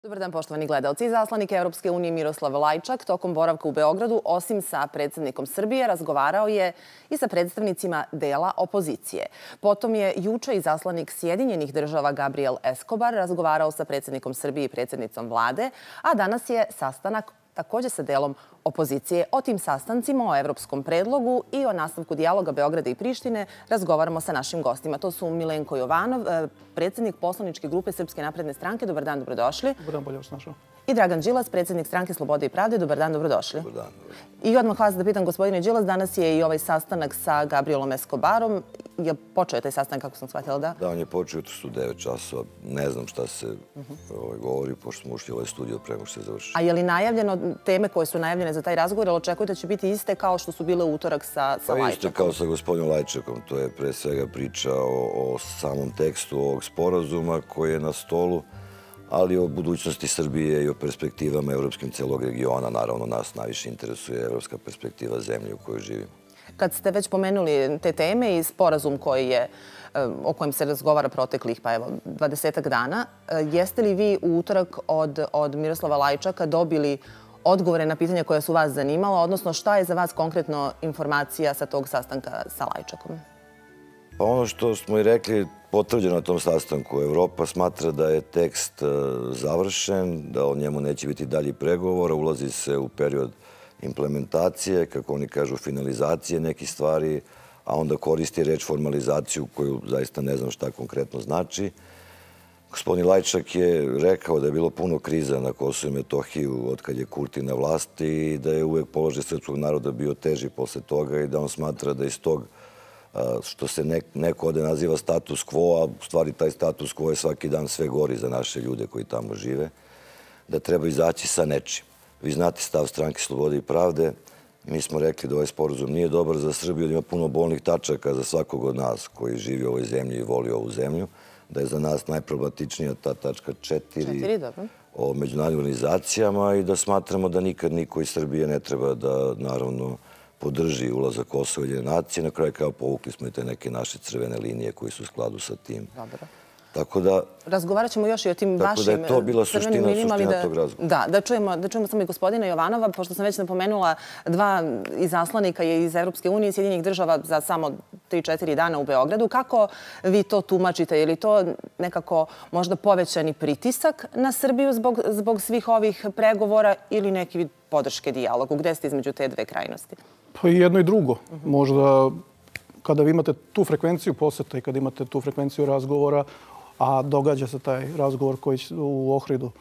Dobar dan, poštovani gledalci. Izaslanik Evropske unije Miroslav Lajčak tokom boravka u Beogradu, osim sa predsjednikom Srbije, razgovarao je i sa predstavnicima dela opozicije. Potom je juče izaslanik Sjedinjenih država Gabriel Escobar razgovarao sa predsjednikom Srbije i predsjednicom vlade, a danas je sastanak također sa delom opozicije. O tim sastancima, o evropskom predlogu i o nastavku dijaloga Beograda i Prištine razgovaramo sa našim gostima. To su Milenko Jovanov, predsjednik poslaničke grupe Srpske napredne stranke. Dobar dan, dobrodošli. Dobar dan, bolje vas našao. I Dragan Đilas, predsjednik stranke Slobode i pravde. Dobar dan, dobrodošli. Dobar dan. I odmah vas da pitam, gospodine Đilas, danas je i ovaj sastanak sa Gabrielom Escobarom. Je počeo taj sastanak, kako sam shvatila, da? Da, on je počeo, jutro su 9 časova. Ne znam šta se govori, pošto smo ušli u ovaj studio prema što se završi. A je li najavljeno teme koje su najavljene za taj razgovor, ali očekujete da će biti iste kao što su bile u utorak sa Lajčakom? Pa isto kao sa gospodinom Lajčakom. To je pre svega priča o samom tekstu ovog sporazuma koji je na stolu, ali o budućnosti Srbije i o perspektivama evropskim celog regiona. Naravno, nas najviše interesuje evropska perspektiva zemlje u kojoj živimo. Kad ste već pomenuli te teme i sporazum o kojem se razgovara proteklih 20 dana, jeste li vi u utorak od Miroslava Lajčaka dobili odgovore na pitanja koja su vas zanimala, odnosno šta je za vas konkretno informacija sa tog sastanka sa Lajčakom? Pa ono što smo i rekli, potvrđeno na tom sastanku. Evropa smatra da je tekst završen, da o njemu neće biti dalji pregovora, ulazi se u period implementacije, kako oni kažu, finalizacije nekih stvari, a onda koristi reč formalizaciju koju zaista ne znam šta konkretno znači. Gospodin Lajčak je rekao da je bilo puno kriza na Kosovu i Metohiju od kad je Kurti na vlasti i da je uvek položaj srpskog naroda bio teži posle toga i da on smatra da iz tog što se neko ovde naziva status quo, a u stvari taj status quo je svaki dan sve gori za naše ljude koji tamo žive, da treba izaći sa nečim. Vi znate stav stranke Slobode i pravde. Mi smo rekli da ovaj sporazum nije dobar za Srbiju, da ima puno bolnih tačaka za svakog od nas koji živi u ovoj zemlji i voli ovu zemlju, da je za nas najproblematičnija ta tačka 4 o međunarodnim organizacijama i da smatramo da nikad niko iz Srbije ne treba da, naravno, podrži ulazak Kosova i nacije. Na kraju kao povukli smo i te neke naše crvene linije koji su u skladu sa tim. Dobro. Tako da... Razgovarat ćemo još i o tim vašim crvenim linijama. Tako da je to bila suština tog razgovora. Da, da čujemo samo i gospodina Jovanova, pošto sam već napomenula, dva izaslanika je iz Evropske unije i Sjedinjenih država za samo 3-4 dana u Beogradu. Kako vi to tumačite? Je li to nekako možda povećani pritisak na Srbiju zbog svih ovih pregovora ili neki vid podrške dijalogu? Gde ste između te dve krajnosti? Pa i jedno i drugo. Možda kada vi imate tu frekvenciju poseta i kada imate tu frekvenciju razgovora, a događa se taj razgovor koji u Ohridu,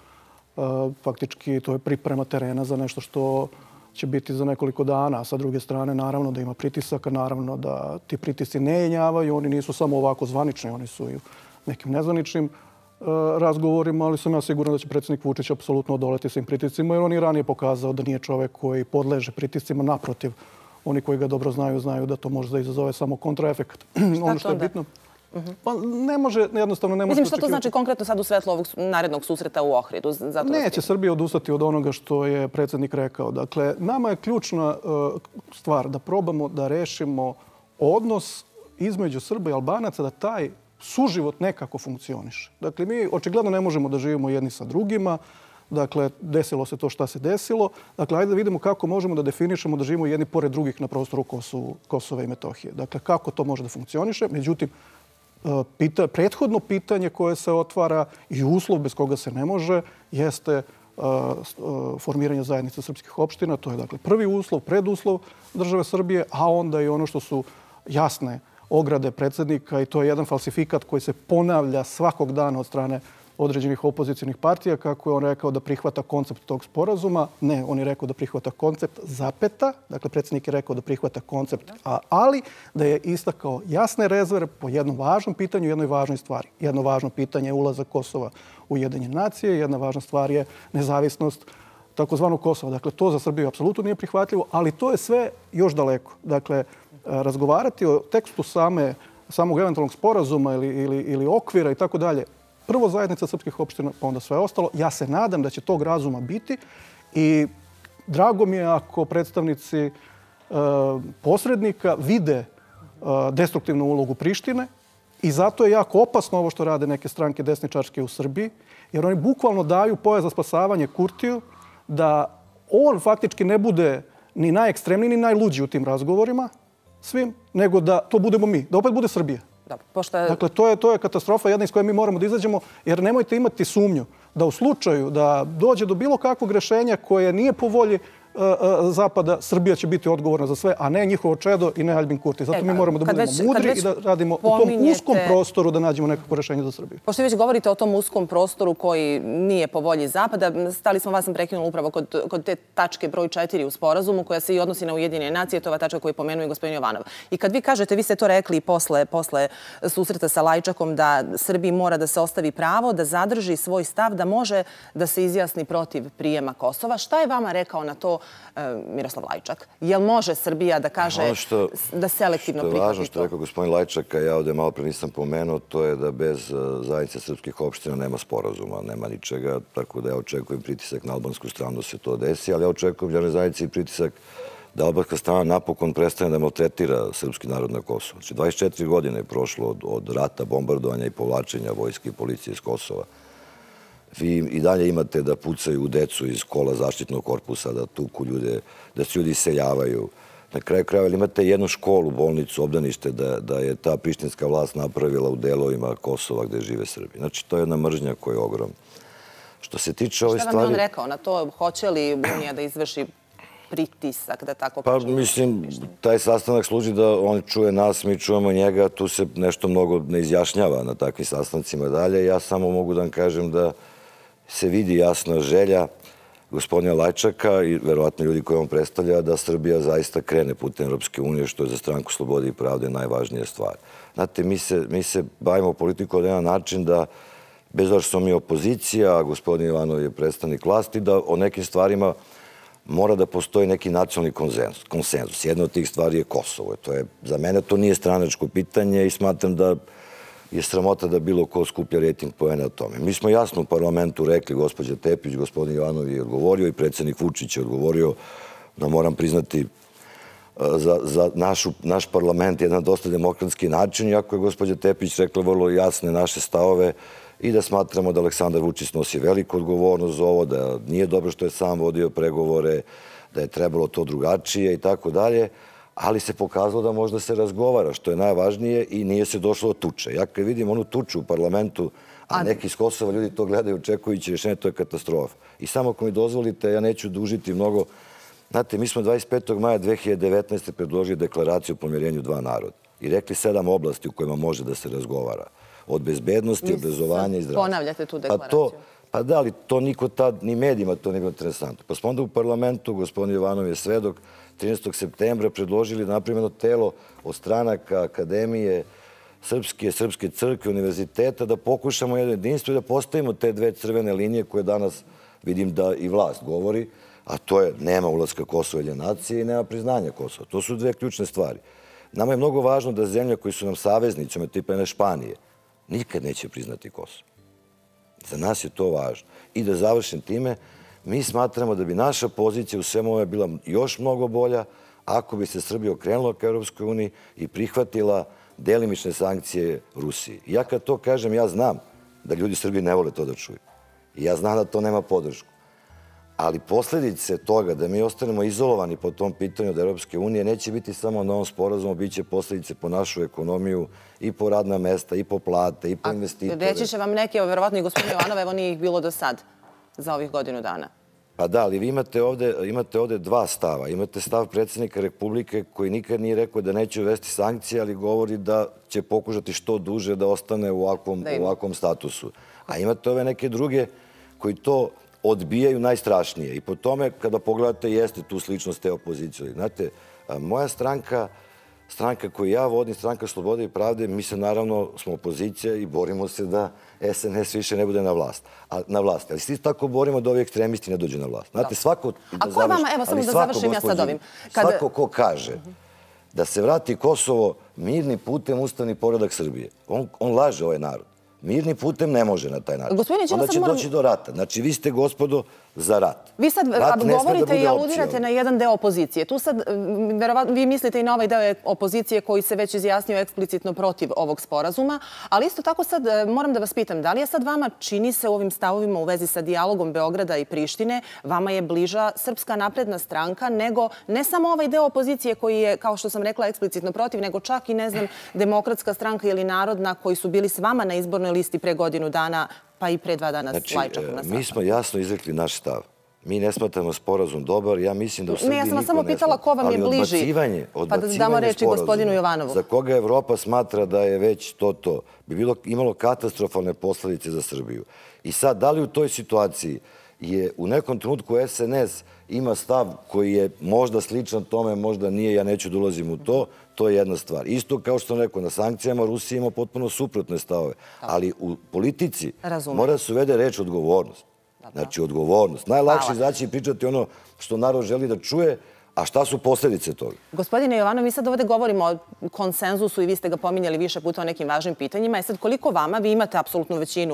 faktički to je priprema terena za nešto što će biti za nekoliko dana. A sa druge strane, naravno da ima pritisaka, naravno da ti pritisci ne jenjavaju. Oni nisu samo ovako zvanični, oni su i u nekim nezvaničnim razgovorima, ali sam ja siguran da će predsjednik Vučić apsolutno odoleti svim pritiscima, jer on je ranije pokazao da nije čovek koji podleže pritiscima. Naprotiv, oni koji ga dobro znaju, znaju da to može da izazove samo kontraefekt. Ono što je bitno... Pa ne može, jednostavno ne može... Mislim, što to znači konkretno sad u svetlu ovog narednog susreta u Ohridu? Neće Srbija odustati od onoga što je predsjednik rekao. Dakle, nama je ključna stvar da probamo da rešimo odnos između Srba i Albanaca, da taj suživot nekako funkcioniše. Dakle, mi očigledno ne možemo da živimo jedni sa drugima. Dakle, desilo se to šta se desilo. Dakle, ajde da vidimo kako možemo da definišemo da živimo jedni pored drugih na prostoru Kosova i Metohije. Dakle, kako to može da funkcioniše. Međutim, prethodno pitanje koje se otvara i uslov bez koga se ne može jeste formiranje zajednice srpskih opština. To je dakle prvi uslov, preduslov države Srbije, a onda i ono što su jasne ograde predsjednika i to je jedan falsifikat koji se ponavlja svakog dana od strane određenih opozicijnih partija, kako je on rekao da prihvata koncept tog sporazuma. Ne, on je rekao da prihvata koncept zapeta. Dakle, predsjednik je rekao da prihvata koncept, ali da je istakao jasne rezerve po jednom važnom pitanju, jednoj važnoj stvari. Jedno važno pitanje je ulazak Kosova u Ujedinjene nacije, jedna važna stvar je nezavisnost takozvanog Kosova. Dakle, to za Srbiju apsolutno nije prihvatljivo, ali to je sve još daleko. Dakle, razgovarati o tekstu samog eventualnog sporazuma ili okvira i tako dalje, prvo zajednica srpskih opština, pa onda sve ostalo. Ja se nadam da će tog razuma biti i drago mi je ako predstavnici posrednika vide destruktivnu ulogu Prištine I zato je jako opasno ovo što rade neke stranke desničarske u Srbiji, jer oni bukvalno daju pojas za spasavanje Kurtiju, da on faktički ne bude ni najekstremniji, ni najluđi u tim razgovorima svim, nego da to budemo mi, da opet bude Srbija. Dakle, to je katastrofa jedna iz koje mi moramo da izađemo, jer nemojte imati sumnju da u slučaju da dođe do bilo kakvog rešenja koje nije po volji Zapada, Srbija će biti odgovorna za sve, a ne njihovo čedo i ne Aljbin Kurti. Zato mi moramo da budemo mudri i da radimo u tom uskom prostoru da nađemo nekako rešenje za Srbiju. Pošto već govorite o tom uskom prostoru koji nije po volji Zapada, stali smo, vas sam prekinula upravo kod te tačke broj 4 u sporazumu, koja se i odnosi na Ujedinjene nacije, to je ova tačka koju je pomenuo i gospodin Jovanov. I kad vi kažete, vi ste to rekli i posle susreta sa Lajčakom, da Srbiji mora da se ostavi pravo, da zadrži svoj stav, da može da se izjasni protiv prijema Kosova. Šta je vama rekao na to Miroslav Lajčak? Jel može Srbija da kaže da selektivno prihvati to? Što je važno što je rekao gospodin Lajčak, a ja ovdje malo pre nisam pomenuo, to je da bez zajednice srpskih opština nema sporazuma, nema ničega, tako da ja očekujem pritisak na albansku stranu da se to desi, ali ja očekujem međunarodnoj zajednici i pritisak da albanska strana napokon prestane da maltretira srpski narod na Kosovu. Znači, 24 godine je prošlo od rata, bombardovanja i povlačenja vojske i policije iz Kosova. Vi i dalje imate da pucaju u decu iz kola zaštitnog korpusa, da tuku ljude, da se ljudi iseljavaju. Na kraju krajeva imate jednu školu, bolnicu, obdanište da je ta prištinska vlast napravila u delovima Kosova gde žive Srbi. Znači, to je jedna mržnja koja je ogromna. Što se tiče ove stvari... Šta vam je on rekao na to? Hoće li Unija da izvrši pritisak, da tako kažem? Pa, mislim, taj sastanak služi da on čuje nas, mi čujemo njega, tu se nešto mnogo ne izjašnjava na takvim sastancima dalje. Ja samo mogu da vam kažem da se vidi jasna želja gospodina Lajčaka i verovatno ljudi koje on predstavlja da Srbija zaista krene putem Europske unije, što je za Stranku slobode i pravde najvažnija stvar. Znate, mi se bavimo politikom na jedan način da, bez obzira što smo mi opozicija, a gospodin Jovanov je predstavnik vlasti, da o nekim stvarima mora da postoji neki nacionalni konsenzus. Jedna od tih stvari je Kosovo. Za mene to nije stranačko pitanje i smatram da je sramota da bilo ko skuplja rejting poena o tome. Mi smo jasno u parlamentu rekli, gospođa Tepić, gospodin Jovanov je odgovorio i predsjednik Vučić je odgovorio, da moram priznati za naš parlament jedan dosta demokratski način, iako je gospođa Tepić rekla vrlo jasne naše stavove i da smatramo da Aleksandar Vučić nosi veliku odgovornost za ovo, da nije dobro što je sam vodio pregovore, da je trebalo to drugačije i tako dalje, ali se pokazalo da možda se razgovara, što je najvažnije i nije se došlo do tuče. Ja kad vidim onu tuču u parlamentu, a neki iz Kosova ljudi to gledaju očekujući rješenje, to je katastrofa. I samo ako mi dozvolite, ja neću dužiti mnogo. Znate, mi smo 25. maja 2019. predložili deklaraciju o pomirenju dva naroda i rekli 7 oblasti u kojima može da se razgovara. Od bezbednosti, obrazovanja i zdravstva. Ponavljate tu deklaraciju. Pa da, ali to niko tad, ni medijima to nije bilo interesantno. Pa smo onda u parlamentu, gospodin Jovanov je svedok, 13. septembra predložili napravljeno telo od stranaka, akademije, srpske crkve, univerziteta, da pokušamo jedno jedinstvo i da postavimo te dve crvene linije koje danas vidim da i vlast govori, a to je nema ulaska Kosova ili nacije i nema priznanja Kosova. To su dve ključne stvari. Nama je mnogo važno da zemlje koji su nam saveznicama, tipa jedne Španije, nikad neće priznati Kosovo. Za nas je to važno. I da završim time, mi smatramo da bi naša pozicija u svemu ovome bila još mnogo bolja ako bi se Srbija okrenula ka Europskoj uniji i prihvatila delimične sankcije Rusiji. Ja kad to kažem, ja znam da ljudi Srbije ne vole to da čuju. I ja znam da to nema podršku. Ali posljedice toga da mi ostanemo izolovani po tom pitanju od Europske unije neće biti samo na ovom sporazumu, bit će posljedice po našu ekonomiju i po radna mesta, i po plate, i po investitore. Reći će vam neke, verovatno i gospodin Jovanov, evo nije ih bilo do sad, za ovih godinu dana. Pa da, ali vi imate ovdje dva stava. Imate stav predsjednika Republike koji nikad nije rekao da neće uvesti sankcije, ali govori da će pokušati što duže da ostane u ovakvom statusu. A imate ove neke druge koji to odbijaju najstrašnije. I po tome, kada pogledate, jeste tu sličnost te opozicije. Znate, moja stranka koju ja vodim, Stranka slobode i pravde, mi se naravno smo opozicija i borimo se da SNS više ne bude na vlasti. Ali svi tako borimo da ovi ekstremisti ne dođu na vlast. Znate, svako... A ko je vama, evo samo da završim ja sad ovim. Svako ko kaže da se vrati Kosovo mirni putem ustavni poredak Srbije, on laže ovaj narod. Mirni putem ne može na taj način. Onda će doći do rata. Znači, vi ste, gospodo, za rat. Vi sad govorite i aludirate na jedan deo opozicije. Tu sad, verovatno, vi mislite i na ovaj deo opozicije koji se već izjasnio eksplicitno protiv ovog sporazuma, ali isto tako sad moram da vas pitam, da li je sad vama, čini se u ovim stavovima u vezi sa dijalogom Beograda i Prištine, vama je bliža Srpska napredna stranka nego ne samo ovaj deo opozicije koji je, kao što sam rekla, eksplicitno protiv, nego čak i, ne znam, Demokratska stranka ili Narodna koji su bili s vama na izbornoj listi pre godinu dana, pa i pre 2 dana s Lajčakom na sastanku. Mi smo jasno izrekli naš stav. Mi ne smatramo sporazum dobar. Ja mislim da u Srbiji niko ne smatra. Ne, ja sam vas samo pitala ko vam je bliži. Pa da damo reći gospodinu Jovanovu. Za koga Evropa smatra da je već to, bi imalo katastrofalne posledice za Srbiju. I sad, da li u toj situaciji je u nekom trenutku SNS ima stav koji je možda sličan tome, možda nije, ja neću da ulazim u to, to je jedna stvar. Isto kao što sam rekao, na sankcijama Rusija ima potpuno suprotne stavove. Ali u politici mora da se uvede reč odgovornost. Znači, odgovornost. Najlakše izaći i pričati ono što narod želi da čuje, a šta su posljedice toga? Gospodine Jovanov, mi sad ovdje govorimo o konsenzusu i vi ste ga pominjali više puta o nekim važnim pitanjima. I sad, koliko vama, vi imate apsolutnu većinu,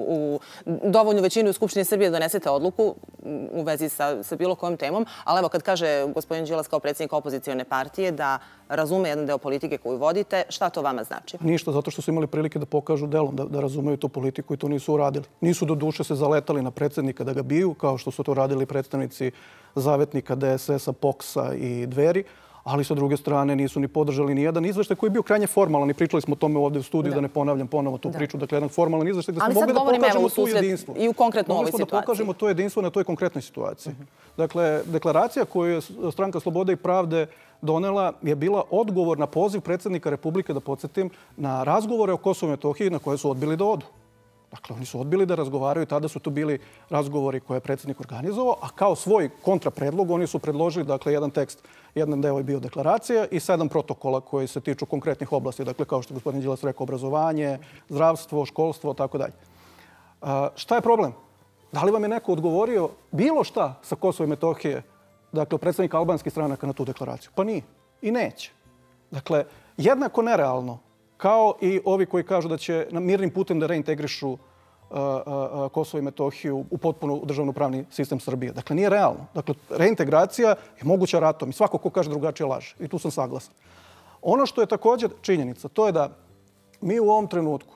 dovoljnu većinu u Skupštini Srbije da donesete odluku u vezi sa bilo kojom temom, ali evo, kad kaže gospodin Đilas kao predsjednik opozicione partije da razume jedan deo politike koju vodite, šta to vama znači? Ništa, zato što su imali prilike da pokažu delom da razumeju tu politiku i to nisu uradili. Nisu do duše se zaletali na predsjednika da ga biju, kao što su to radili predstavnici zavetnika DSS-a, POKS-a i Dveri, ali sa druge strane nisu ni podržali ni jedan izveštaj koji je bio krajnje formalan i pričali smo o tome ovdje u studiju, da ne ponavljam ponovo tu priču. Dakle, jedan formalan izveštaj da smo mogli da pokažemo tu jedinstvo. I u konkretno ovoj situaciji. Mogli smo da pokažemo to jedinstvo na toj konkretnoj situaciji. Dakle, deklaracija koju je Stranka Slobode i pravde donela je bila odgovor na poziv predsjednika Republike, da podsjetim, na razgovore o Kosovu i Metohiji na koje su odbili da odu. Dakle, oni su odbili da razgovaraju, tada su to bili razgovori koje je predsjednik organizovao, a kao svoj kontrapredlog oni su predložili, dakle, jedan tekst, jedan deo je bio deklaracija i 7 protokola koji se tiču konkretnih oblasti, dakle, kao što je gospodin Đilas rekao, obrazovanje, zdravstvo, školstvo, tako dalje. Šta je problem? Da li vam je neko odgovorio bilo šta sa Kosova i Metohije, dakle, predsjednika albanskih stranaka na tu deklaraciju? Pa nije. I neće. Dakle, jednako nerealno kao i ovi koji kažu da će mirnim putem da reintegrišu Kosovo i Metohiju u potpuno državno-pravni sistem Srbije. Dakle, nije realno. Dakle, reintegracija je moguća ratom i svako ko kaže drugačije laže. I tu sam saglasan. Ono što je također činjenica, to je da mi u ovom trenutku,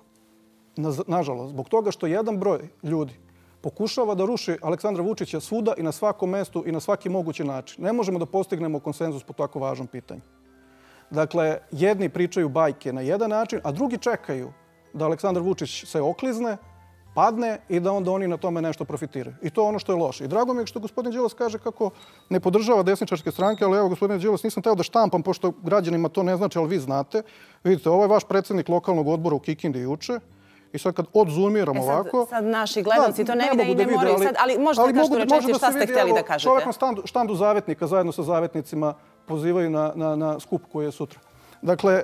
nažalost, zbog toga što jedan broj ljudi pokušava da ruši Aleksandra Vučića svuda i na svakom mestu i na svaki mogući način, ne možemo da postignemo konsenzus po tako važnom pitanju. Dakle, jedni pričaju bajke na jedan način, a drugi čekaju da Aleksandar Vučić se oklizne, padne i da onda oni na tome nešto profitiraju. I to je ono što je loše. I drago mi je što gospodin Đilas kaže kako ne podržava desničarske stranke, ali evo, gospodine Đilas, nisam teo da štampam, pošto građanima to ne znači, ali vi znate. Vidite, ovo je vaš predsjednik lokalnog odbora u Kikindi juče. I sad kad odzoomiram ovako... Sad naši gledalci to ne vide i ne moraju sad, ali možete da kažete rečenici šta ste htjeli da kažete. Čovjek na štandu zavetnika zajedno sa zavetnicima pozivaju na skup koji je sutra. Dakle,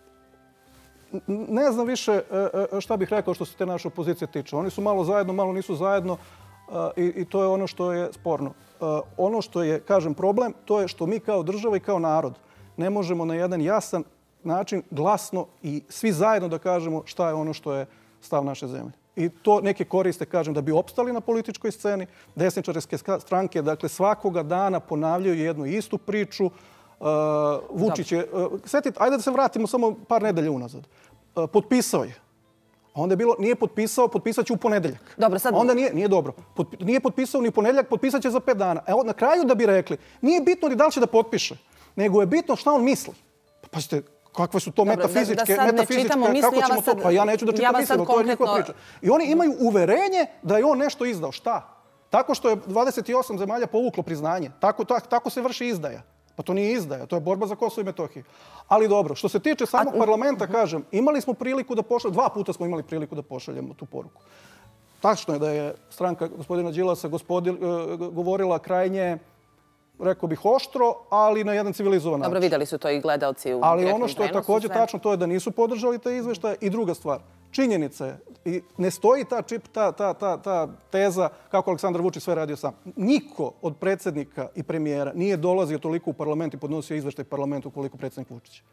ne znam više šta bih rekao što se te naše opozicije tiče. Oni su malo zajedno, malo nisu zajedno i to je ono što je sporno. Ono što je, kažem, problem, to je što mi kao država i kao narod ne možemo na jedan jasan način glasno i svi zajedno da kažemo šta je ono što je stav naše zemlje. I to neke koriste, kažem, da bi opstali na političkoj sceni. Desničarske stranke, dakle, svakoga dana ponavljaju jednu istu priču. Vučić je... Sjetite, ajde da se vratimo samo par nedelja unazad. Potpisao je. Onda je bilo, nije potpisao, potpisat će u ponedeljak. Dobro, sad... Onda nije dobro. Nije potpisao ni u ponedeljak, potpisat će za 5 dana. Evo, na kraju da bi rekli, nije bitno ni da li će da potpiše, nego je bitno šta on misli. Pa pazite, kakve su to metafizičke, kako ćemo to? Pa ja neću da čitam misli, to je njihova priča. I oni imaju uverenje da je on nešto izdao. Šta? Tako što je 28 zemalja povuklo priznanje. Tako se vrši izdaja. Pa to nije izdaja, to je borba za Kosovo i Metohiju. Ali dobro, što se tiče samog parlamenta, kažem, imali smo priliku da pošaljemo, 2 puta smo imali priliku da pošaljemo tu poruku. Tačno je da je stranka gospodina Đilasa govorila krajnje, rekao bih, oštro, ali na jedan civilizovan način. Dobro, videli su to i gledalci u ali ono što je također tačno, to je da nisu podržali te izveštaje. I druga stvar, činjenica je, i ne stoji ta teza kako Aleksandar Vučić sve radio sam. Niko od predsjednika i premijera nije dolazio toliko u parlament i podnosio izveštaj parlamentu koliko predsjednik Vučić.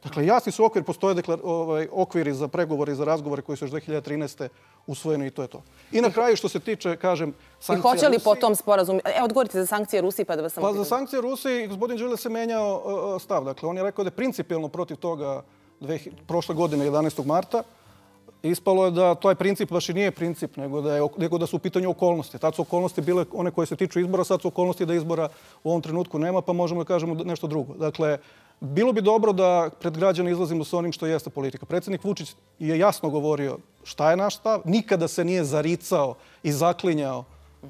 Dakle, jasni su okvir, postoje okviri za pregovore i za razgovore koji su još 2013. usvojeni i to je to. I na kraju što se tiče, kažem, sankcija Rusiji... I hoće li po tom sporazumu... Odgovorite za sankcije Rusiji pa da vas samo pitam. Pa za sankcije Rusiji gospodin Đule se menjao stav. Dakle, on je rekao da je principijelno protiv toga prošle godine, 11. marta. Ispalo je da taj princip baš i nije princip, nego da su u pitanju okolnosti. Tad su okolnosti bile one koje se tiču izbora, sad su okolnosti da izbora u ovom trenutku nema, pa možemo da kažemo nešto drugo. Dakle, bilo bi dobro da pred građane izlazimo sa onim što jeste politika. Predsjednik Vučić je jasno govorio šta je naš stav, nikada se nije zaricao i zaklinjao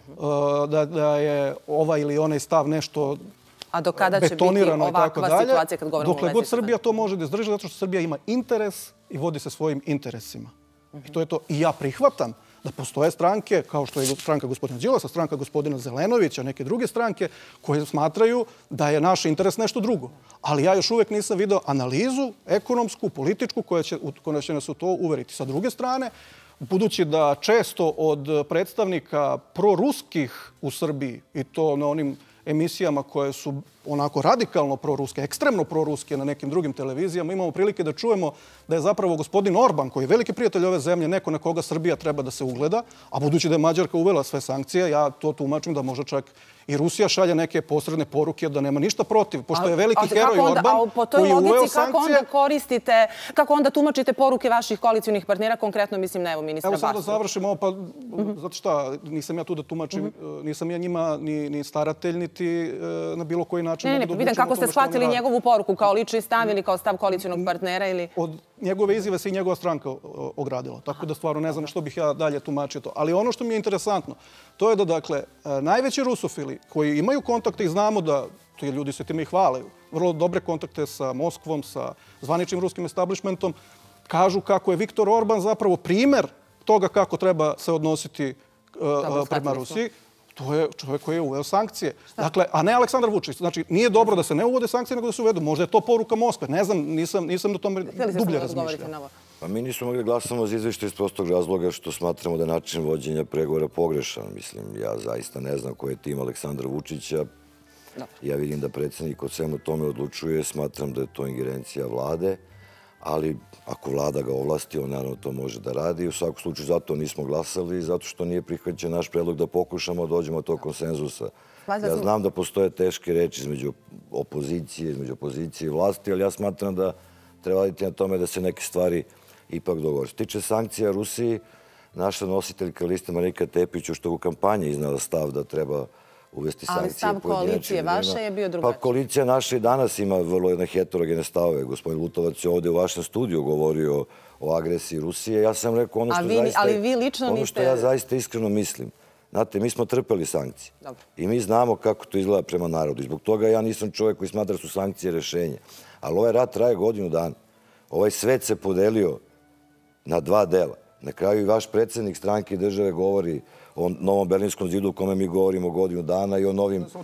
da je ovaj ili onaj stav nešto a do kada će biti ovakva situacija kad govorimo o Dokle god Srbija to može da izdrži, zato što Srbija ima interes i vodi se svojim interesima. I to je to. I ja prihvatam da postoje stranke, kao što je stranka gospodina Đilasa, stranka gospodina Zelenovića, neke druge stranke, koje smatraju da je naš interes nešto drugo. Ali ja još uvek nisam video analizu ekonomsku, političku, koja će nas u to uveriti. Sa druge strane, budući da često od predstavnika proruskih u Srbiji, i to na onim emisijama koje su onako radikalno proruske, ekstremno proruske na nekim drugim televizijama, imamo prilike da čujemo da je zapravo gospodin Orban, koji je veliki prijatelj ove zemlje, neko na koga Srbija treba da se ugleda, a budući da je Mađarka uvela sve sankcije, ja to tumačim da možda čak i Rusija šalje neke posredne poruke da nema ništa protiv, pošto je veliki heroj Orban koji je uveo sankcije. Kako onda tumačite poruke vaših koalicionih partnera, konkretno mislim na ministra Bačka? Evo sad da završimo ovo, pa zato šta, nisam ja tu da tumačim, nisam ja njima ni staratelj, niti na bilo koji način. Ne, vidim kako ste shvatili njegovu poruku, kao lični stav ili kao stav koalicionog partnera ili... Od njegove izjave se i njegova stranka ogradila, tako da stvarno ne znam što bih ja dalje tumačio to. Ali ono što mi je interesantno, to je da, dakle, najveći rusofili koji imaju kontakte i znamo da ti ljudi se time i hvale, vrlo dobre kontakte sa Moskvom, sa zvaničnim ruskim establishmentom, kažu kako je Viktor Orban zapravo primer toga kako treba se odnositi prema Rusiji. To je čovjek koji je uveo sankcije. Dakle, a ne Aleksandar Vučić. Znači, nije dobro da se ne uvode sankcije, nego da se uvedu. Možda je to poruka Moskve. Ne znam, nisam do tome dublje razmišljao. Pa mi nismo mogli glasamo za izveštaj iz prostog razloga što smatramo da je način vođenja pregovora pogrešan. Mislim, ja zaista ne znam ko je tim Aleksandra Vučića. Ja vidim da predsjednik o svemu tome odlučuje. Smatram da je to ingerencija vlade. Ali ako vlada ga ovlasti, on naravno to može da radi. U svakom slučaju zato nismo glasali, zato što nije prihvaćen naš predlog da pokušamo da dođemo do tog konsenzusa. Ja znam da postoje teške reči između opozicije i vlasti, ali ja smatram da treba raditi na tome da se neke stvari ipak dogovore. Što tiče sankcija Rusiji, naša nositeljka liste Marinika Tepić što u kampanji iznala stav da treba uvesti sankcije. Ali stav koalicije vaše je bio drugačiji. Pa koalicija naša i danas ima vrlo jedne heterogene stavove. Gospodin Lutovac je ovdje u vašem studiju govorio o agresiji Rusije. Ja sam rekao ono što ja zaista iskreno mislim. Znate, mi smo trpeli sankcije i mi znamo kako to izgleda prema narodu. I zbog toga ja nisam čovjek koji smatra da su sankcije rješenje. Ali ovaj rat traje godinu dana. Ovaj svet se podelio na dva dela. Na kraju i vaš predsjednik stranke i države govori o novom Berlinskom zidu o kome mi govorimo godinu dana i o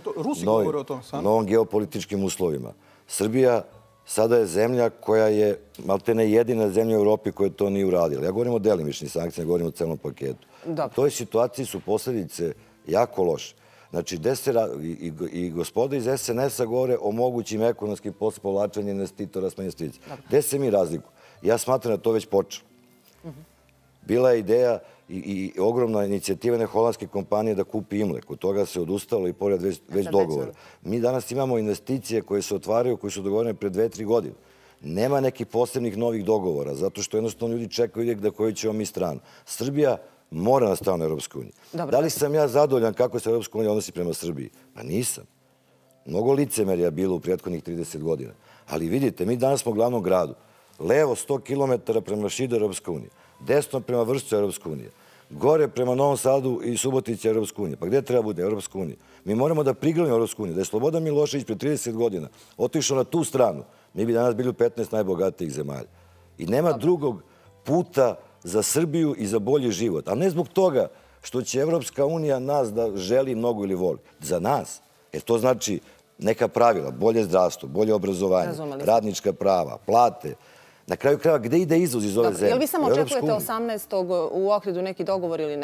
novim geopolitičkim uslovima. Srbija sada je zemlja koja je maltene jedina zemlja u Evropi koja to nije uradila. Ja govorim o delimičnim sankcijama, govorim o celom paketu. U toj situaciji su posljedice jako loše. Znači, i gospoda iz SNS-a govore o mogućim ekonomskim povlačenjem investitora s investicija. Gde se mi razliku? Ja smatram da to već počelo. Bila je ideja i ogromna inicijativa jedne holandske kompanije da kupi Imlek. Od toga se odustalo i pored već dogovora. Mi danas imamo investicije koje se otvaraju, koje su dogovorene pred 2-3 godine. Nema nekih posebnih novih dogovora, zato što jednostavno ljudi čekaju uvijek da koju ćemo mi stranu. Srbija mora na stranu Europske unije. Da li sam ja zadovoljan kako se Europska unija odnosi prema Srbiji? Pa nisam. Mnogo licemerja bilo u prethodnih 30 godina. Ali vidite, mi danas smo u glavnom gradu. Levo 100 km prema Šidu Europska unija. Desno prema Vršcu Europska unija. Gore prema Novom Sadu i Subotici Europska unija. Pa gdje treba bude Europska unija? Mi moramo da prigrlimo Europsku uniju. Da je Slobodan Milošević pre 30 godina otišao na tu stranu, mi bi danas bili u 15 najbogatijih zemalja. I nema drugog puta za Srbiju i za bolji život. A ne zbog toga što će Europska unija nas da želi mnogo ili voli. Za nas. Jer to znači neka pravila, bolje zdravstvo, bolje obrazovanje, radnička prava, plate. Na kraju krajeva, gde ide izvoz iz ove zemlje? Jel vi samo očekujete 18. u Ohridu neki dogovor ili ne?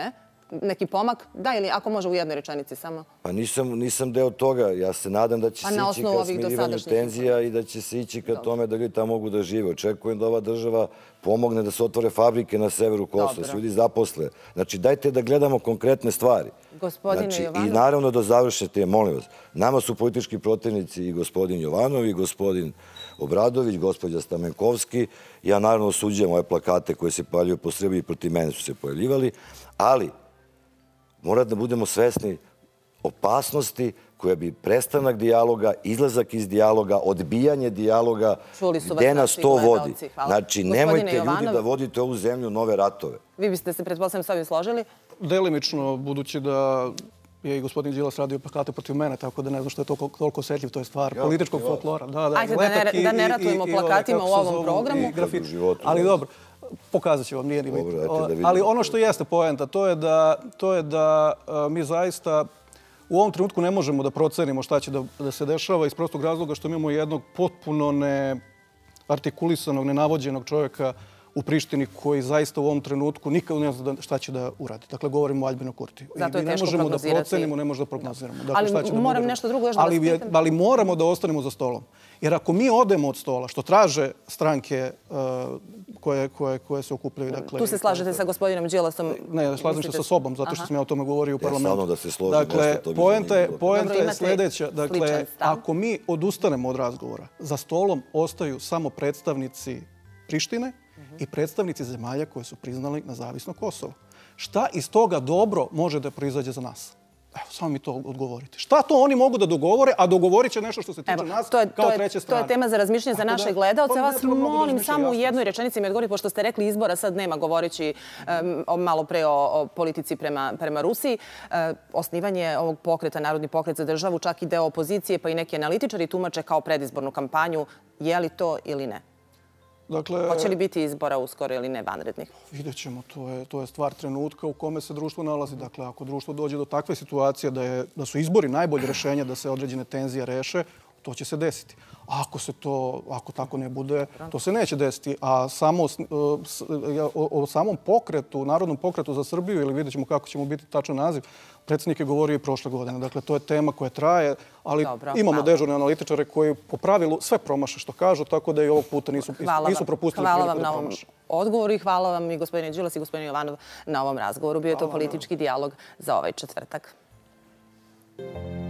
neki pomak? Da, ili ako može u jednoj rečenici samo? Pa nisam deo toga. Ja se nadam da će se ići ka smirivanju tenzija i da će se ići ka tome da ljudi tamo mogu da žive. Očekujem da ova država pomogne da se otvore fabrike na severu Kosova, da se ljudi zaposle. Znači, dajte da gledamo konkretne stvari. Gospodine Jovanov. I naravno da završite, molim vas, nama su politički protivnici i gospodin Jovanov i gospodin Obradović, gospođa Stamenkovski. Ja naravno osuđujem ove plakate koje se pojavljuju po Srbiji, protiv mene su se pojavljivali, ali mora da budemo svesni opasnosti koja bi prestanak dijaloga, izlazak iz dijaloga, odbijanje dijaloga, gde nas to vodi. Znači, nemojte ljudi da vodite ovu zemlju u nove ratove. Vi biste se, pretpostavljam, s ovim složili? Delimično, budući da je i gospodin Đilas radio plakate protiv mene, tako da ne znam što je toliko osjetljiv, to je stvar političkog folklora. Ajde da ne ratujemo plakatima u ovom programu. Ali dobro, pokazat ću vam, nije ni bitno. Ali ono što jeste poenta, to je da mi zaista u ovom trenutku ne možemo da procenimo šta će da se dešava iz prostog razloga što imamo jednog potpuno neartikulisanog, nenavođenog čovjeka u Prištini koji zaista u ovom trenutku nikad ne zna šta će da uradi. Dakle, govorimo o Aljbinu Kurtiju. Zato je teško prognozirati. Ne možemo da procenimo, ne možemo da prognoziramo. Ali moram nešto drugo još da vas pitam. Ali moramo da ostanemo za stolom. Jer ako mi odemo od stola, što traže stranke koje se okupljaju... Tu se slažete sa gospodinom Đilasom? Ne, slažem se sa sobom, zato što sam ja o tome govorio u parlamentu. Ja samo da se složim. Dakle, poenta je sljedeća. Dakle, ako mi odustanemo od razgovora, za stolom ostaju samo predstavnici Prištine i predstavnici zemalja koje su priznali nezavisno Kosovo. Šta iz toga dobro može da proizađe za nas? Evo, samo mi to odgovorite. Šta to oni mogu da dogovore, a dogovorit će nešto što se tiče nas kao treće strane? To je tema za razmišljanje za naše gledaoce. Vas molim samo u jednoj rečenici mi odgovoriti, pošto ste rekli izbora sad nema, govoreći malo pre o politici prema Rusiji. Osnivanje ovog pokreta, Narodni pokret za državu, čak i deo opozicije, pa i neki analitičari tumače kao predizbornu kampanju. Je li to ili ne? Hoće li biti izbora uskoro ili ne vanrednih? Vidjet ćemo. To je stvar trenutka u kome se društvo nalazi. Dakle, ako društvo dođe do takve situacije da su izbori najbolje rešenja da se određene tenzije reše, to će se desiti. Ako tako ne bude, to se neće desiti. A o samom pokretu, Narodnom pokretu za Srbiju, ili vidjet ćemo kako će mu biti tačan naziv, predsjednik je govorio i prošle godine. Dakle, to je tema koja traje, ali imamo dežurne analitičare koji po pravilu sve promaše što kažu, tako da i ovog puta nisu propustili. Hvala vam na ovom odgovoru i hvala vam i gospodine Đilas i gospodine Jovanov na ovom razgovoru. Bio je to politički dijalog za ovaj četvrtak.